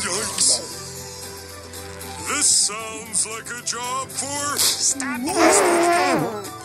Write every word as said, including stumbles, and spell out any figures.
Yikes. This sounds like a job for... Stop wasting time.